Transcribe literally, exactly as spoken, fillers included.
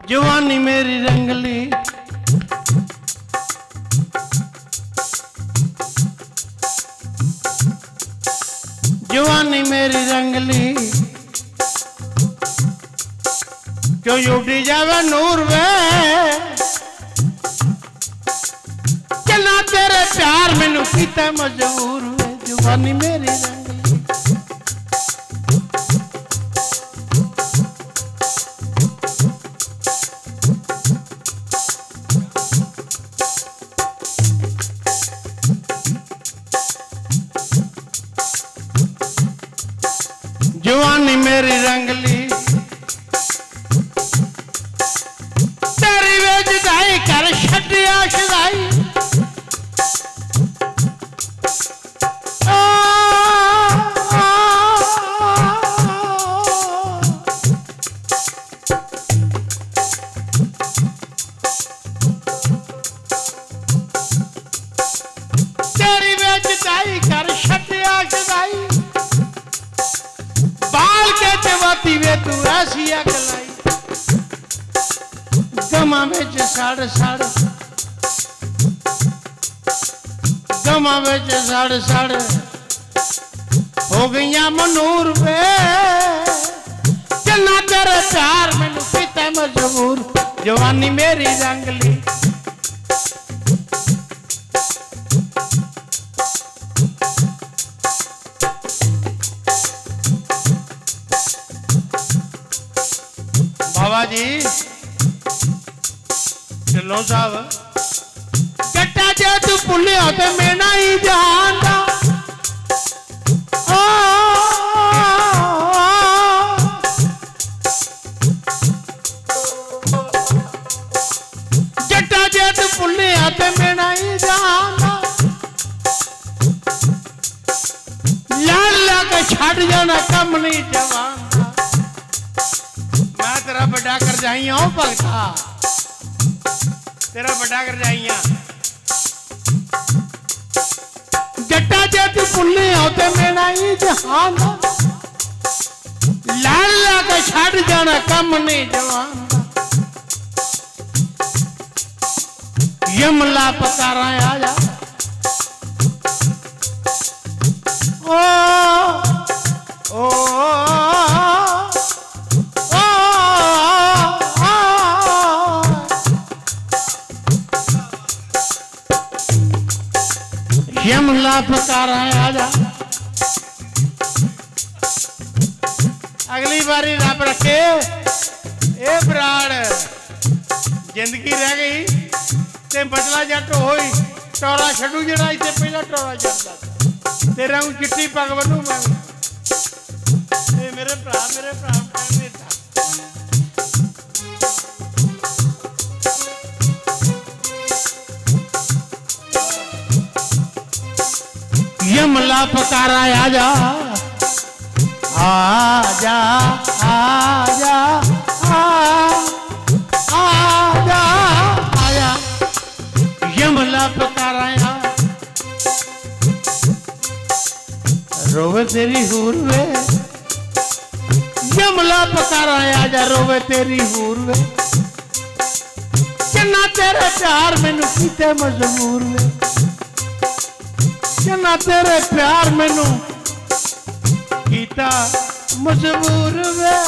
जवानी मेरी रंगली जवानी मेरी रंगली क्यों उड़ी जावे नूर वे चलना तेरे प्यार मैनू कीता मजबूर वे जवानी मेरी रंगली जवानी मेरी रंगली तेरी वे जुदाई कर छड्डिया शुदाई तेरी वे जुदाई कर छड्डिया शुदाई बाल के चवाती वे तू ऐसी अगलाई गमा बिच सड़ सड़ गमा बिच सड़ सड़ हो गईया मनूर वे चलना तेरे प्यार मैनू कीता मजबूर जवानी मेरी रंगली बाबा जी ढिल्लों साहब गट्टा जे तू भुलिया तो मेरा ही जानदा गट्टा जे तू भुलिया तो मेरा ही जानदा लड़ लग छड़ जाना कम नहीं जवान तेरा बड़ा कर जाइया हो भगता तेरा बड़ा कर जाइया जट्टा जे तू भुल्ले हो ते मेरा ही जहान लाल लाके छड़ जाना कम नहीं जवान यमला पकारा आया ओ ओ, ओ यमला पकारा आजा अगली बारी रब रखे ए बराड़ जिंदगी रह गई ते बदला जट होई टोरा छड़ू जड़ा इथे पहला टोरा चढ़दा तेरा हूं चिट्टी पग बनू मैं ए मेरे भरा मेरे भरा कहने था यमला पकारा आजा आजा आजा आजा आजा यमला पकारा रोवे तेरी हूर वे यमला पकारा आजा रोवे तेरी हूर वे चन्ना तेरे प्यार मैनू कीते मजबूर वे चन्ना तेरे प्यार मैनू कीता मजबूर वे